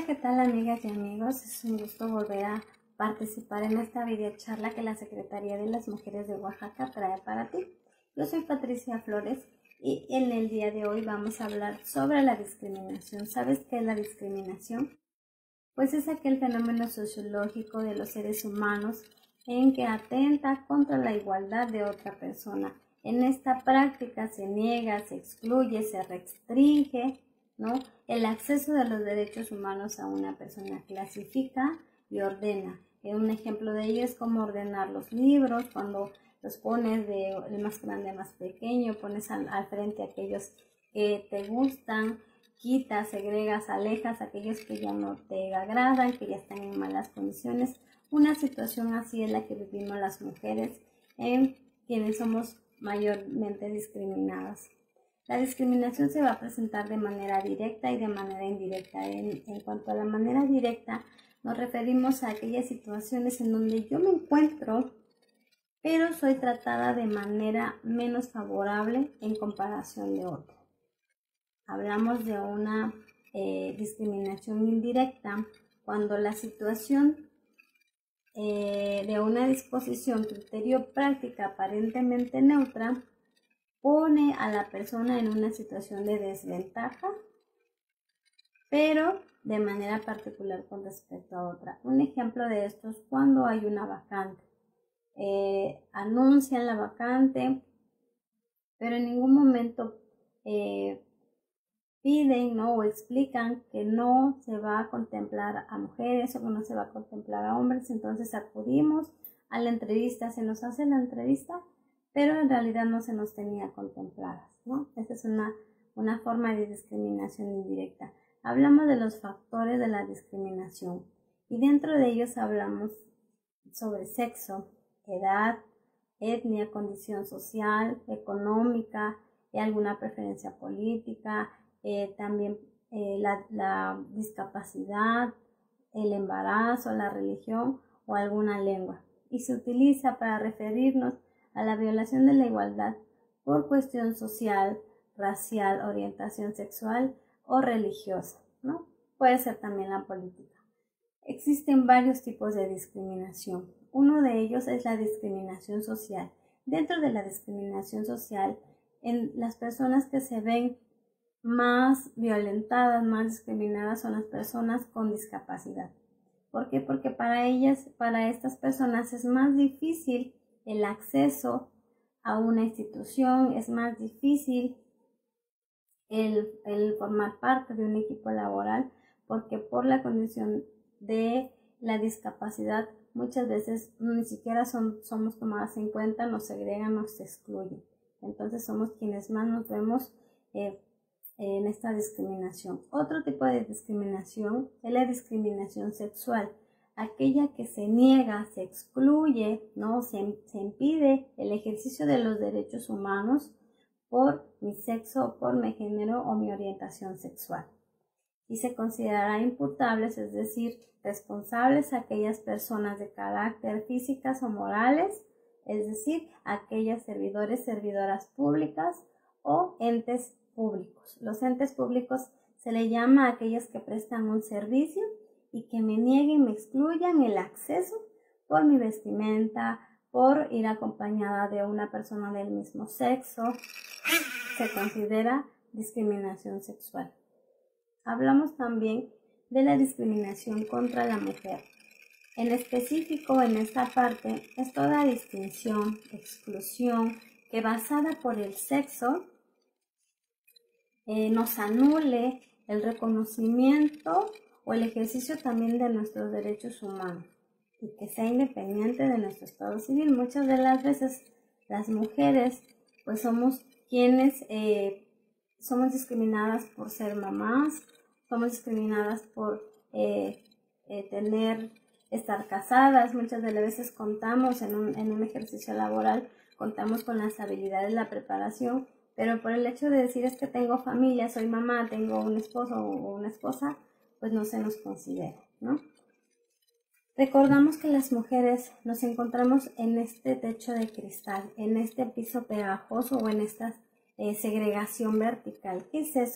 Hola, ¿qué tal amigas y amigos? Es un gusto volver a participar en esta videocharla que la Secretaría de las Mujeres de Oaxaca trae para ti. Yo soy Patricia Flores y en el día de hoy vamos a hablar sobre la discriminación. ¿Sabes qué es la discriminación? Pues es aquel fenómeno sociológico de los seres humanos en que atenta contra la igualdad de otra persona. En esta práctica se niega, se excluye, se restringe, ¿no?, el acceso de los derechos humanos a una persona, clasifica y ordena. Un ejemplo de ello es como ordenar los libros, cuando los pones de el más grande al más pequeño, pones al frente aquellos que te gustan, quitas, segregas, alejas aquellos que ya no te agradan, que ya están en malas condiciones. Una situación así es la que vivimos las mujeres, quienes somos mayormente discriminadas. La discriminación se va a presentar de manera directa y de manera indirecta. En cuanto a la manera directa, nos referimos a aquellas situaciones en donde yo me encuentro, pero soy tratada de manera menos favorable en comparación de otro. Hablamos de una discriminación indirecta cuando la situación de una disposición, criterio, práctica aparentemente neutra pone a la persona en una situación de desventaja, pero de manera particular con respecto a otra. Un ejemplo de esto es cuando hay una vacante. Anuncian la vacante, pero en ningún momento piden, ¿no?, o explican que no se va a contemplar a mujeres o que no se va a contemplar a hombres. Entonces acudimos a la entrevista, se nos hace la entrevista, pero en realidad no se nos tenía contempladas, ¿no? Esa es una forma de discriminación indirecta. Hablamos de los factores de la discriminación y dentro de ellos hablamos sobre sexo, edad, etnia, condición social, económica, alguna preferencia política, también la discapacidad, el embarazo, la religión o alguna lengua. Y se utiliza para referirnos a la violación de la igualdad por cuestión social, racial, orientación sexual o religiosa, ¿no? Puede ser también la política. Existen varios tipos de discriminación. Uno de ellos es la discriminación social. Dentro de la discriminación social, en las personas que se ven más violentadas, más discriminadas son las personas con discapacidad. ¿Por qué? Porque para estas personas es más difícil el acceso a una institución, es más difícil el formar parte de un equipo laboral, porque por la condición de la discapacidad muchas veces ni siquiera somos tomadas en cuenta, nos segregan, nos excluyen. Entonces somos quienes más nos vemos en esta discriminación. Otro tipo de discriminación es la discriminación sexual, aquella que se niega, se excluye, ¿no? Se impide el ejercicio de los derechos humanos por mi sexo, por mi género o mi orientación sexual. Y se considerará imputables, es decir, responsables a aquellas personas de carácter físicas o morales, es decir, aquellas servidores, servidoras públicas o entes públicos. Los entes públicos se le llama a aquellos que prestan un servicio y que me nieguen, me excluyan el acceso por mi vestimenta, por ir acompañada de una persona del mismo sexo. Se considera discriminación sexual. Hablamos también de la discriminación contra la mujer. En específico, en esta parte, es toda distinción, exclusión, que basada por el sexo nos anule el reconocimiento o el ejercicio también de nuestros derechos humanos y que sea independiente de nuestro estado civil. Muchas de las veces las mujeres pues somos quienes somos discriminadas por ser mamás, somos discriminadas por estar casadas. Muchas de las veces contamos en un ejercicio laboral, contamos con las habilidades, la preparación, pero por el hecho de decir es que tengo familia, soy mamá, tengo un esposo o una esposa, pues no se nos considera, ¿no? Recordamos que las mujeres nos encontramos en este techo de cristal, en este piso pegajoso o en esta segregación vertical. ¿Qué es eso?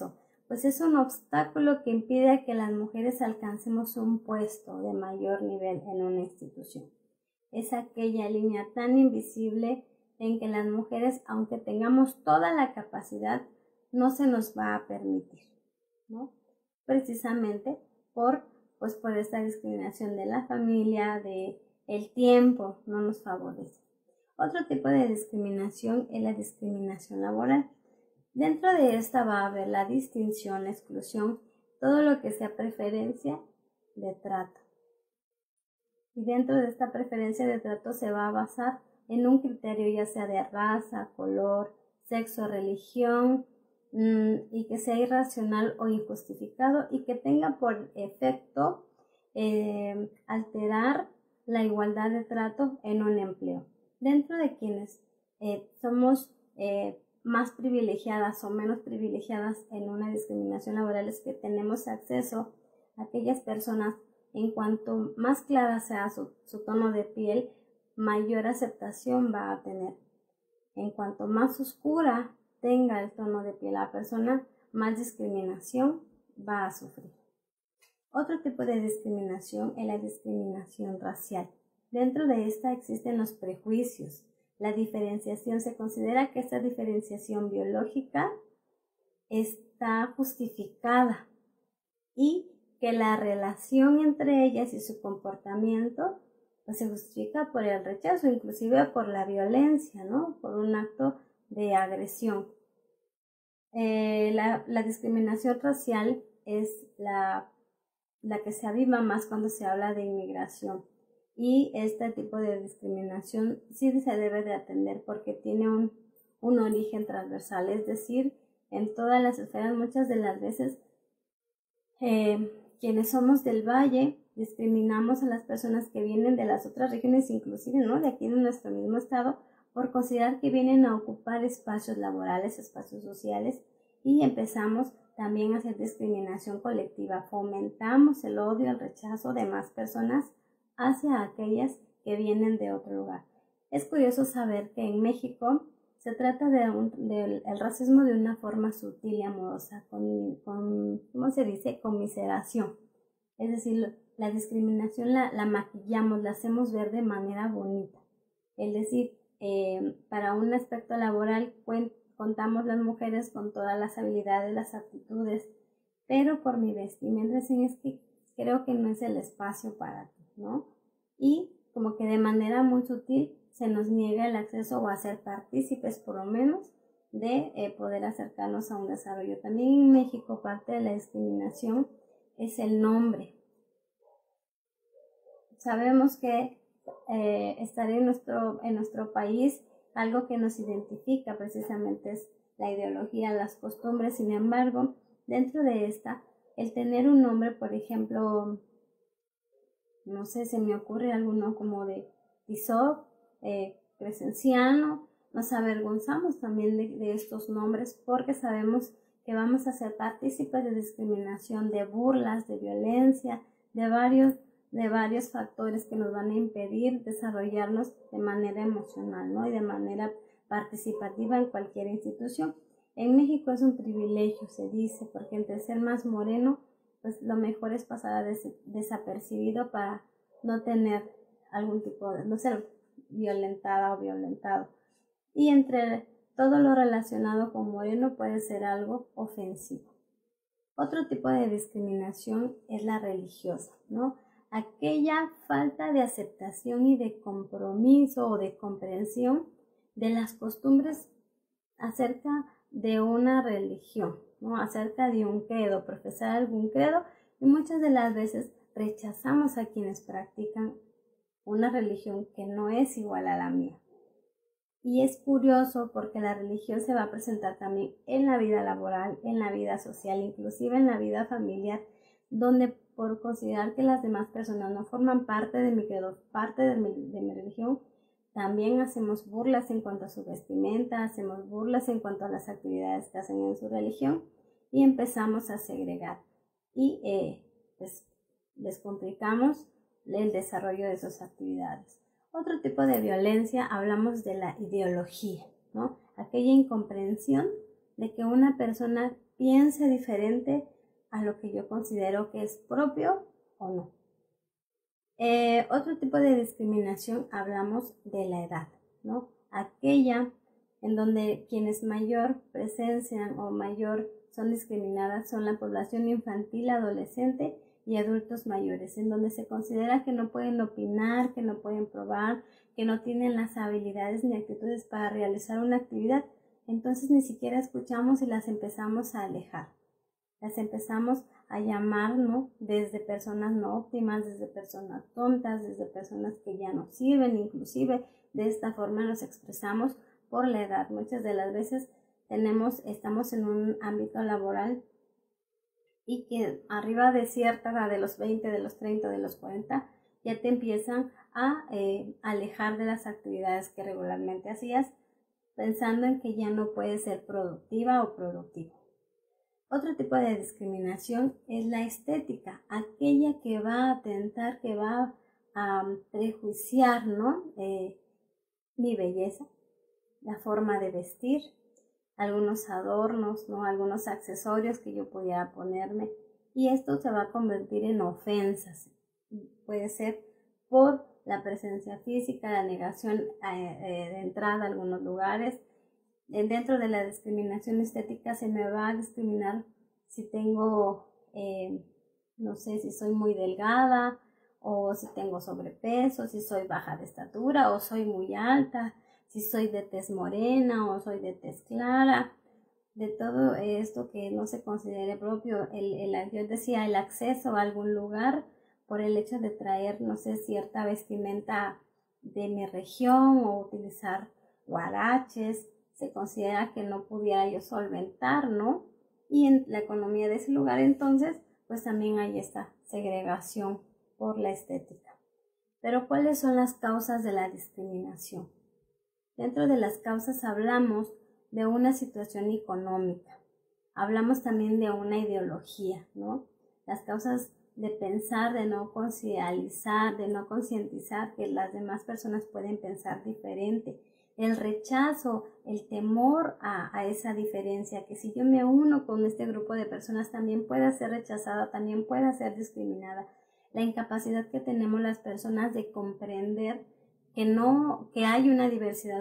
pues es un obstáculo que impide que las mujeres alcancemos un puesto de mayor nivel en una institución. Es aquella línea tan invisible en que las mujeres, aunque tengamos toda la capacidad, no se nos va a permitir, ¿no? Precisamente por esta discriminación de la familia, de el tiempo, no nos favorece. Otro tipo de discriminación es la discriminación laboral. Dentro de esta va a haber la distinción, la exclusión, todo lo que sea preferencia de trato. Y dentro de esta preferencia de trato se va a basar en un criterio ya sea de raza, color, sexo, religión, y que sea irracional o injustificado y que tenga por efecto alterar la igualdad de trato en un empleo. Dentro de quienes somos más privilegiadas o menos privilegiadas en una discriminación laboral es que tenemos acceso a aquellas personas, en cuanto más clara sea su tono de piel, mayor aceptación va a tener. En cuanto más oscura tenga el tono de piel la persona, más discriminación va a sufrir. Otro tipo de discriminación es la discriminación racial. Dentro de esta existen los prejuicios. La diferenciación, se considera que esta diferenciación biológica está justificada y que la relación entre ellas y su comportamiento pues se justifica por el rechazo, inclusive por la violencia, ¿no? Por un acto de agresión. La discriminación racial es la que se aviva más cuando se habla de inmigración. Y este tipo de discriminación sí se debe de atender porque tiene un origen transversal, es decir, en todas las esferas. Muchas de las veces quienes somos del valle discriminamos a las personas que vienen de las otras regiones, inclusive, ¿no?, de aquí de nuestro mismo estado, por considerar que vienen a ocupar espacios laborales, espacios sociales, y empezamos también a hacer discriminación colectiva. Fomentamos el odio, el rechazo de más personas hacia aquellas que vienen de otro lugar. Es curioso saber que en México se trata del racismo de una forma sutil y amorosa, con ¿cómo se dice?, conmiseración. Es decir, la discriminación la maquillamos, la hacemos ver de manera bonita. Es decir, para un aspecto laboral contamos las mujeres con todas las habilidades, las aptitudes, pero por mi vestimenta es que creo que no es el espacio para ti, ¿no? Y como que de manera muy sutil se nos niega el acceso o a ser partícipes, por lo menos, de poder acercarnos a un desarrollo. También en México parte de la discriminación es el nombre. Sabemos que estar en nuestro país, algo que nos identifica precisamente es la ideología, las costumbres. Sin embargo, dentro de esta, el tener un nombre, por ejemplo, no sé, se me ocurre alguno como de Tizoc, Crescenciano, nos avergonzamos también de estos nombres porque sabemos que vamos a ser partícipes de discriminación, de burlas, de violencia, de varios factores que nos van a impedir desarrollarnos de manera emocional, ¿no?, y de manera participativa en cualquier institución. En México es un privilegio, se dice, porque entre ser más moreno, pues lo mejor es pasar desapercibido para no tener algún tipo de, no ser violentada o violentado. Y entre todo lo relacionado con moreno puede ser algo ofensivo. Otro tipo de discriminación es la religiosa, ¿no? Aquella falta de aceptación y de compromiso o de comprensión de las costumbres acerca de una religión, ¿no?, acerca de un credo, profesar algún credo, y muchas de las veces rechazamos a quienes practican una religión que no es igual a la mía. Y es curioso porque la religión se va a presentar también en la vida laboral, en la vida social, inclusive en la vida familiar, donde por considerar que las demás personas no forman parte de mi credo, parte de mi religión, también hacemos burlas en cuanto a su vestimenta, hacemos burlas en cuanto a las actividades que hacen en su religión y empezamos a segregar y pues les complicamos el desarrollo de esas actividades. Otro tipo de violencia, hablamos de la ideología, ¿no? Aquella incomprensión de que una persona piense diferente a lo que yo considero que es propio o no. Otro tipo de discriminación, hablamos de la edad, ¿no? Aquella en donde quienes mayor presencian o mayor son discriminadas son la población infantil, adolescente y adultos mayores, en donde se considera que no pueden opinar, que no pueden probar, que no tienen las habilidades ni actitudes para realizar una actividad. Entonces ni siquiera escuchamos y las empezamos a alejar. Las empezamos a llamar, ¿no? Desde personas no óptimas, desde personas tontas, desde personas que ya no sirven, inclusive de esta forma nos expresamos por la edad. Muchas de las veces estamos en un ámbito laboral y que arriba de cierta edad, de los 20, de los 30, de los 40, ya te empiezan a alejar de las actividades que regularmente hacías, pensando en que ya no puedes ser productiva o productivo. Otro tipo de discriminación es la estética, aquella que va a atentar, que va a prejuiciar, ¿no? Mi belleza, la forma de vestir, algunos adornos, ¿no? Algunos accesorios que yo pudiera ponerme, y esto se va a convertir en ofensas. Puede ser por la presencia física, la negación de entrada a algunos lugares. Dentro de la discriminación estética se me va a discriminar si tengo, no sé, si soy muy delgada o si tengo sobrepeso, si soy baja de estatura o soy muy alta, si soy de tez morena o soy de tez clara. De todo esto que no se considere propio, yo decía el acceso a algún lugar por el hecho de traer, no sé, cierta vestimenta de mi región o utilizar huaraches, se considera que no pudiera yo solventar, ¿no? Y en la economía de ese lugar, entonces, pues también hay esta segregación por la estética. Pero ¿cuáles son las causas de la discriminación? Dentro de las causas hablamos de una situación económica, hablamos también de una ideología, ¿no? Las causas de pensar, de no concientizar, que las demás personas pueden pensar diferente, el rechazo, el temor a esa diferencia, que si yo me uno con este grupo de personas también pueda ser rechazada, también pueda ser discriminada, la incapacidad que tenemos las personas de comprender que hay una diversidad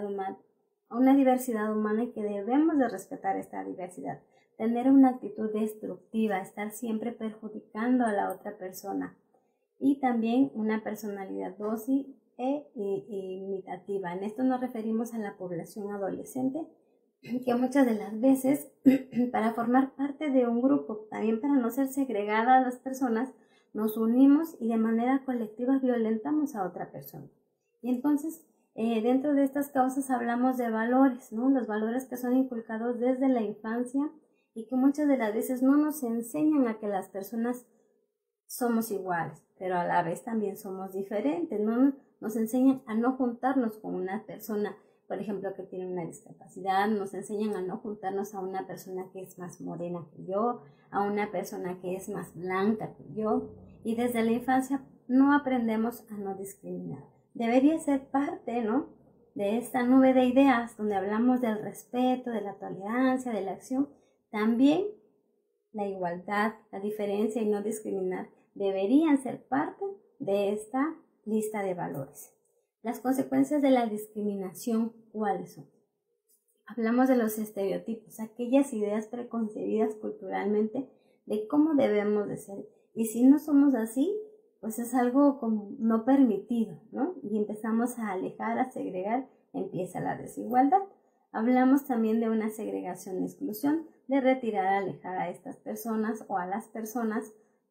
humana y que debemos de respetar esta diversidad, tener una actitud destructiva, estar siempre perjudicando a la otra persona, y también una personalidad dócil e imitativa. En esto nos referimos a la población adolescente, que muchas de las veces para formar parte de un grupo, también para no ser segregadas las personas, nos unimos y de manera colectiva violentamos a otra persona. Y entonces dentro de estas causas hablamos de valores, ¿no? Los valores que son inculcados desde la infancia y que muchas de las veces no nos enseñan a que las personas somos iguales, pero a la vez también somos diferentes, ¿no? Nos enseñan a no juntarnos con una persona, por ejemplo, que tiene una discapacidad, nos enseñan a no juntarnos a una persona que es más morena que yo, a una persona que es más blanca que yo, y desde la infancia no aprendemos a no discriminar. Debería ser parte, ¿no?, de esta nube de ideas donde hablamos del respeto, de la tolerancia, de la acción. También la igualdad, la diferencia y no discriminar deberían ser parte de esta lista de valores. Las consecuencias de la discriminación, ¿cuáles son? Hablamos de los estereotipos, aquellas ideas preconcebidas culturalmente de cómo debemos de ser. Y si no somos así, pues es algo como no permitido, ¿no? Y empezamos a alejar, a segregar, empieza la desigualdad. Hablamos también de una segregación y exclusión, de retirar, alejar a estas personas o a las personas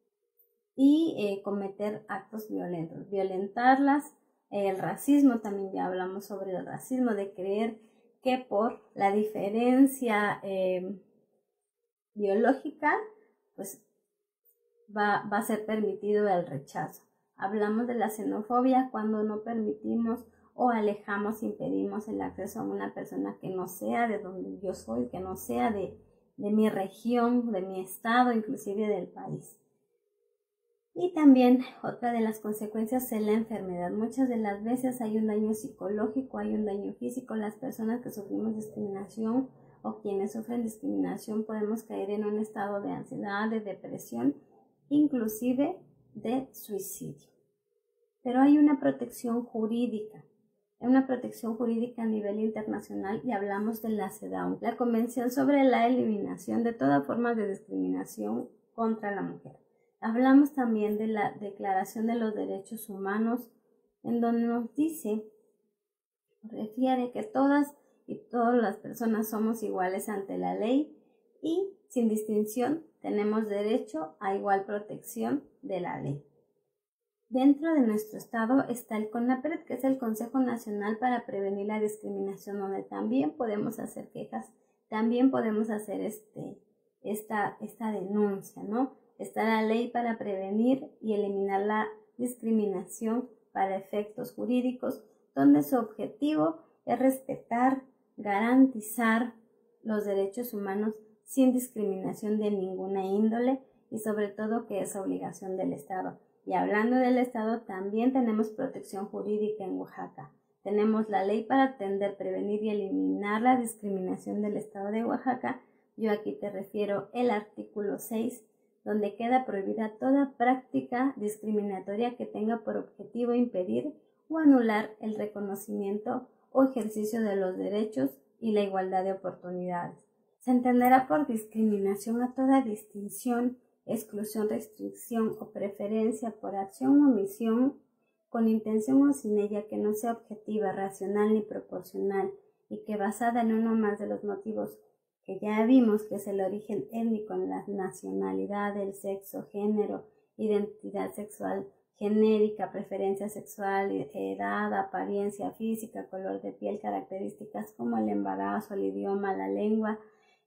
y cometer actos violentos, violentarlas. El racismo, también ya hablamos sobre el racismo, de creer que por la diferencia biológica, pues va a ser permitido el rechazo. Hablamos de la xenofobia cuando no permitimos o alejamos, impedimos el acceso a una persona que no sea de donde yo soy, que no sea de mi región, de mi estado, inclusive del país. Y también otra de las consecuencias es la enfermedad. Muchas de las veces hay un daño psicológico, hay un daño físico. Las personas que sufrimos discriminación o quienes sufren discriminación podemos caer en un estado de ansiedad, de depresión, inclusive de suicidio. Pero hay una protección jurídica a nivel internacional y hablamos de la CEDAW, la Convención sobre la Eliminación de toda forma de discriminación contra la mujer. Hablamos también de la Declaración de los Derechos Humanos, en donde nos refiere que todas y todas las personas somos iguales ante la ley y sin distinción tenemos derecho a igual protección de la ley. Dentro de nuestro estado está el CONAPRED, que es el Consejo Nacional para Prevenir la Discriminación, donde también podemos hacer quejas, también podemos hacer esta denuncia, ¿no? Está la ley para prevenir y eliminar la discriminación para efectos jurídicos, donde su objetivo es respetar, garantizar los derechos humanos sin discriminación de ninguna índole y sobre todo que es obligación del Estado. Y hablando del Estado, también tenemos protección jurídica en Oaxaca. Tenemos la ley para atender, prevenir y eliminar la discriminación del Estado de Oaxaca. Yo aquí te refiero el artículo 6, donde queda prohibida toda práctica discriminatoria que tenga por objetivo impedir o anular el reconocimiento o ejercicio de los derechos y la igualdad de oportunidades. Se entenderá por discriminación a toda distinción, exclusión, restricción o preferencia por acción o omisión, con intención o sin ella, que no sea objetiva, racional ni proporcional y que basada en uno más de los motivos que ya vimos, que es el origen étnico, la nacionalidad, el sexo, género, identidad sexual genérica, preferencia sexual, edad, apariencia física, color de piel, características como el embarazo, el idioma, la lengua,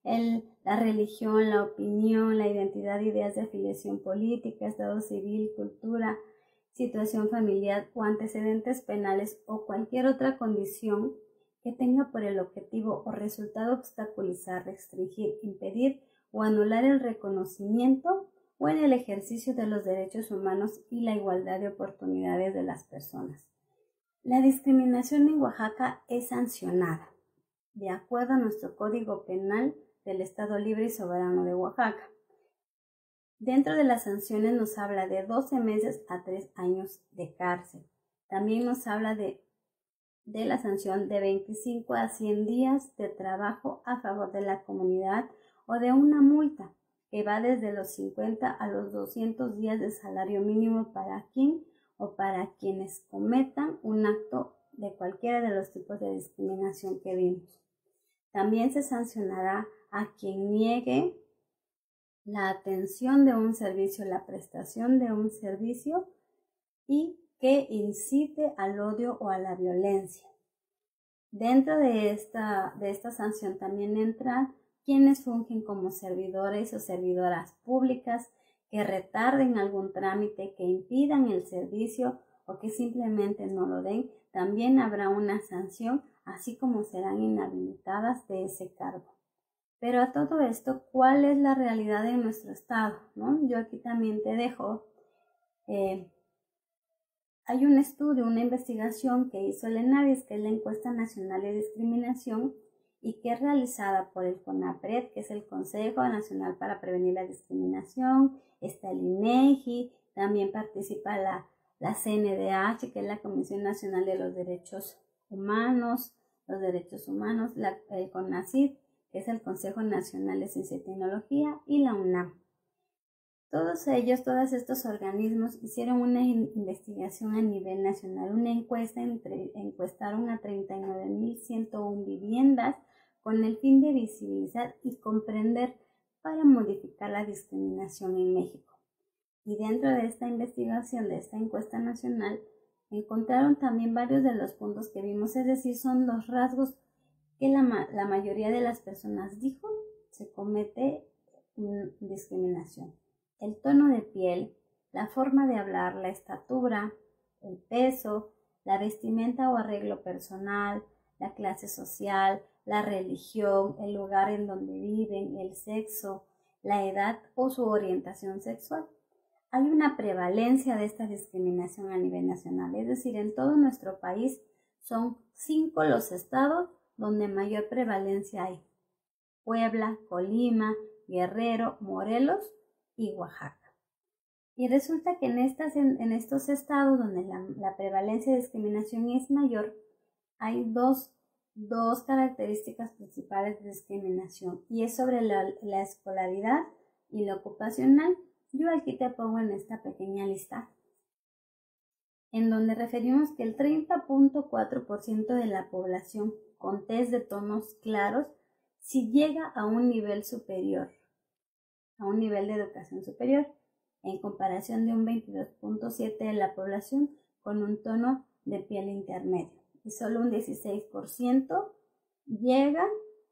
la religión, la opinión, la identidad, ideas de afiliación política, estado civil, cultura, situación familiar o antecedentes penales o cualquier otra condición que tenga por el objetivo o resultado obstaculizar, restringir, impedir o anular el reconocimiento o en el ejercicio de los derechos humanos y la igualdad de oportunidades de las personas. La discriminación en Oaxaca es sancionada de acuerdo a nuestro Código Penal del Estado Libre y Soberano de Oaxaca. Dentro de las sanciones nos habla de 12 meses a 3 años de cárcel. También nos habla de la sanción de 25 a 100 días de trabajo a favor de la comunidad o de una multa que va desde los 50 a los 200 días de salario mínimo para quien o para quienes cometan un acto de cualquiera de los tipos de discriminación que vimos. También se sancionará a quien niegue la atención de un servicio, la prestación de un servicio y que incite al odio o a la violencia. Dentro de esta sanción también entran quienes fungen como servidores o servidoras públicas, que retarden algún trámite, que impidan el servicio o que simplemente no lo den. También habrá una sanción, así como serán inhabilitadas de ese cargo. Pero a todo esto, ¿cuál es la realidad de nuestro estado? ¿No? Yo aquí también te dejo. Hay un estudio, una investigación que hizo el ENADIS, que es la Encuesta Nacional de Discriminación, y que es realizada por el CONAPRED, que es el Consejo Nacional para Prevenir la Discriminación, está el INEGI, también participa la CNDH, que es la Comisión Nacional de los Derechos Humanos, el CONACYT, que es el Consejo Nacional de Ciencia y Tecnología, y la UNAM. Todos estos organismos hicieron una investigación a nivel nacional, una encuesta, encuestaron a 39.101 viviendas con el fin de visibilizar y comprender para modificar la discriminación en México. Y dentro de esta investigación, de esta encuesta nacional, encontraron también varios de los puntos que vimos, es decir, son los rasgos que la mayoría de las personas dijo se comete discriminación. El tono de piel, la forma de hablar, la estatura, el peso, la vestimenta o arreglo personal, la clase social, la religión, el lugar en donde viven, el sexo, la edad o su orientación sexual. Hay una prevalencia de esta discriminación a nivel nacional, es decir, en todo nuestro país son 5 los estados donde mayor prevalencia hay. Puebla, Colima, Guerrero, Morelos y Oaxaca. Y resulta que en estos estados donde la prevalencia de discriminación es mayor, hay dos características principales de discriminación, y es sobre la escolaridad y la ocupacional. Yo aquí te pongo en esta pequeña lista, en donde referimos que el 30.4% de la población con test de tonos claros si llega a un nivel superior, a un nivel de educación superior, en comparación de un 22.7% de la población con un tono de piel intermedio. Y solo un 16% llega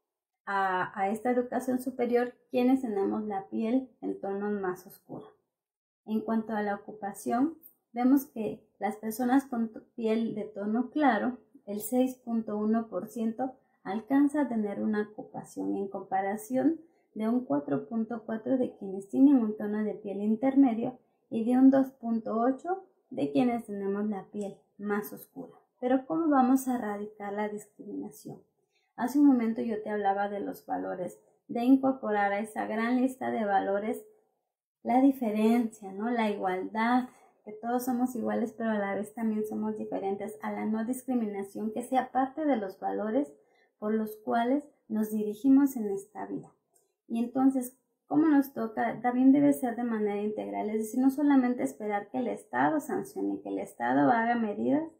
a esta educación superior quienes tenemos la piel en tonos más oscuros. En cuanto a la ocupación, vemos que las personas con piel de tono claro, el 6.1% alcanza a tener una ocupación en comparación de un 4.4% de quienes tienen un tono de piel intermedio y de un 2.8% de quienes tenemos la piel más oscura. Pero ¿cómo vamos a erradicar la discriminación? Hace un momento yo te hablaba de los valores, de incorporar a esa gran lista de valores la diferencia, ¿no? La igualdad, que todos somos iguales pero a la vez también somos diferentes, a la no discriminación, que sea parte de los valores por los cuales nos dirigimos en esta vida. Y entonces, ¿cómo nos toca? También debe ser de manera integral, es decir, no solamente esperar que el Estado sancione, que el Estado haga medidas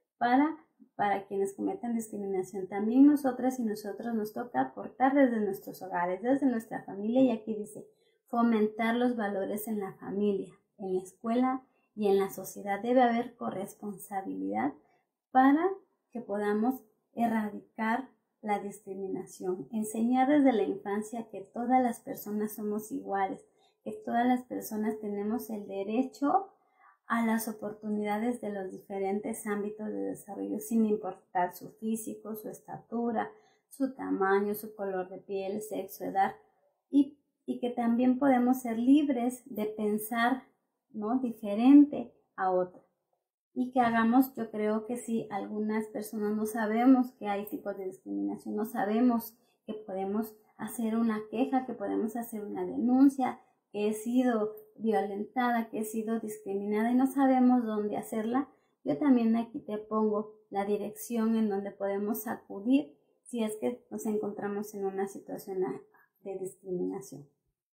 para quienes cometen discriminación. También nosotras y nosotros nos toca aportar desde nuestros hogares, desde nuestra familia, y aquí dice, fomentar los valores en la familia, en la escuela y en la sociedad. Debe haber corresponsabilidad para que podamos erradicar la discriminación, enseñar desde la infancia que todas las personas somos iguales, que todas las personas tenemos el derecho a las oportunidades de los diferentes ámbitos de desarrollo, sin importar su físico, su estatura, su tamaño, su color de piel, sexo, edad, y que también podemos ser libres de pensar, ¿no?, diferente a otros. Y que hagamos, yo creo que si algunas personas no sabemos que hay tipos de discriminación, no sabemos que podemos hacer una queja, que podemos hacer una denuncia, que he sido violentada, que he sido discriminada y no sabemos dónde hacerla, yo también aquí te pongo la dirección en donde podemos acudir si es que nos encontramos en una situación de discriminación.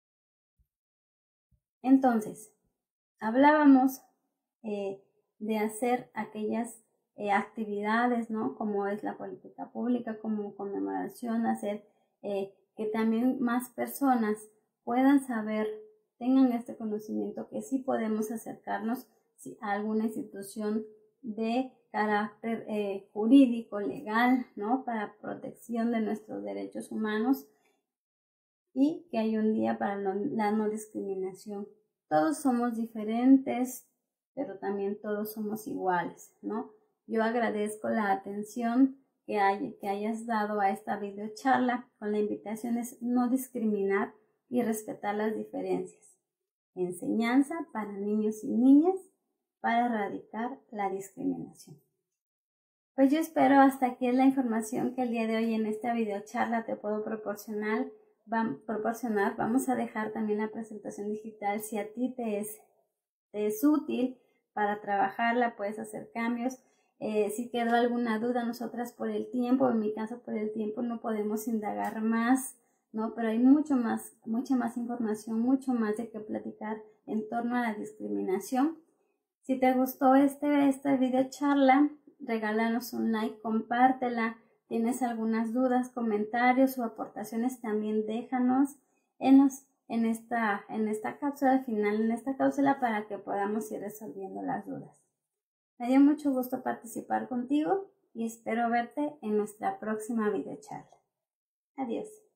Entonces, hablábamos de hacer aquellas actividades, ¿no?, como es la política pública, como conmemoración, hacer que también más personas puedan saber, tengan este conocimiento, que sí podemos acercarnos a alguna institución de carácter jurídico, legal, ¿no?, para protección de nuestros derechos humanos, y que hay un día para la no discriminación. Todos somos diferentes, pero también todos somos iguales, ¿no? Yo agradezco la atención que hayas dado a esta videocharla, con la invitación es no discriminar y respetar las diferencias. Enseñanza para niños y niñas para erradicar la discriminación. Pues yo espero hasta aquí es la información que el día de hoy en esta videocharla te puedo proporcionar. Vamos a dejar también la presentación digital si a ti te es útil para trabajarla, puedes hacer cambios. Si quedó alguna duda, nosotras por el tiempo, en mi caso por el tiempo, no podemos indagar más, ¿no? Pero hay mucha más información, mucho más de qué platicar en torno a la discriminación. Si te gustó esta videocharla, regálanos un like, compártela. ¿Tienes algunas dudas, comentarios o aportaciones? También déjanos en esta cápsula final, en esta cápsula, para que podamos ir resolviendo las dudas. Me dio mucho gusto participar contigo y espero verte en nuestra próxima videocharla. Adiós.